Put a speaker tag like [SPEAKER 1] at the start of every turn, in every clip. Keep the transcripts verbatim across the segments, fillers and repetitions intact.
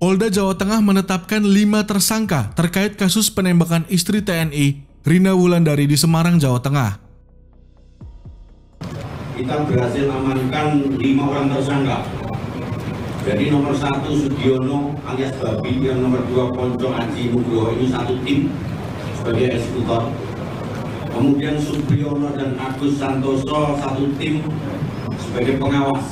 [SPEAKER 1] Polda Jawa Tengah menetapkan lima tersangka terkait kasus penembakan istri T N I, Rina Wulandari di Semarang, Jawa Tengah.
[SPEAKER 2] Kita berhasil amankan lima orang tersangka. Jadi nomor satu Sugiono alias Babi, yang nomor dua Ponco Aji Nugroho, ini satu tim sebagai eksekutor. Kemudian Supriyono dan Agus Santoso satu tim sebagai pengawas.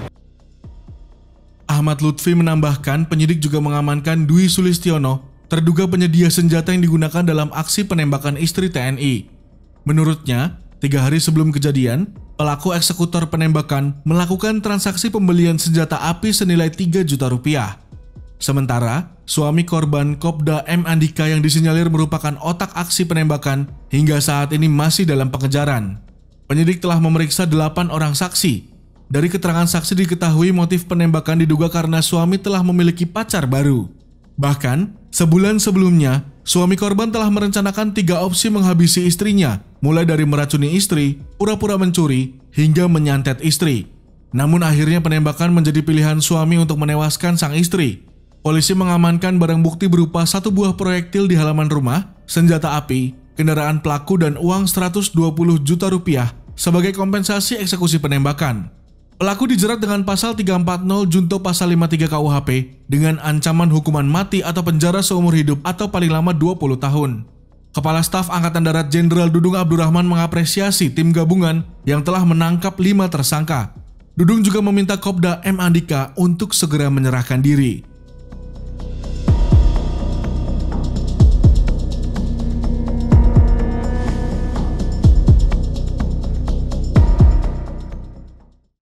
[SPEAKER 1] Ahmad Lutfi menambahkan penyidik juga mengamankan Dwi Sulistiono, terduga penyedia senjata yang digunakan dalam aksi penembakan istri T N I. Menurutnya, tiga hari sebelum kejadian, pelaku eksekutor penembakan melakukan transaksi pembelian senjata api senilai tiga juta rupiah. Sementara, suami korban Kopda M. Andika yang disinyalir merupakan otak aksi penembakan hingga saat ini masih dalam pengejaran. Penyidik telah memeriksa delapan orang saksi. Dari keterangan saksi diketahui motif penembakan diduga karena suami telah memiliki pacar baru. Bahkan, sebulan sebelumnya, suami korban telah merencanakan tiga opsi menghabisi istrinya, mulai dari meracuni istri, pura-pura mencuri, hingga menyantet istri. Namun akhirnya penembakan menjadi pilihan suami untuk menewaskan sang istri. Polisi mengamankan barang bukti berupa satu buah proyektil di halaman rumah, senjata api, kendaraan pelaku dan uang seratus dua puluh juta rupiah sebagai kompensasi eksekusi penembakan. Pelaku dijerat dengan pasal tiga empat nol junto pasal lima puluh tiga K U H P dengan ancaman hukuman mati atau penjara seumur hidup atau paling lama dua puluh tahun. Kepala Staf Angkatan Darat Jenderal Dudung Abdurrahman mengapresiasi tim gabungan yang telah menangkap lima tersangka. Dudung juga meminta Kopda M. Andika untuk segera menyerahkan diri.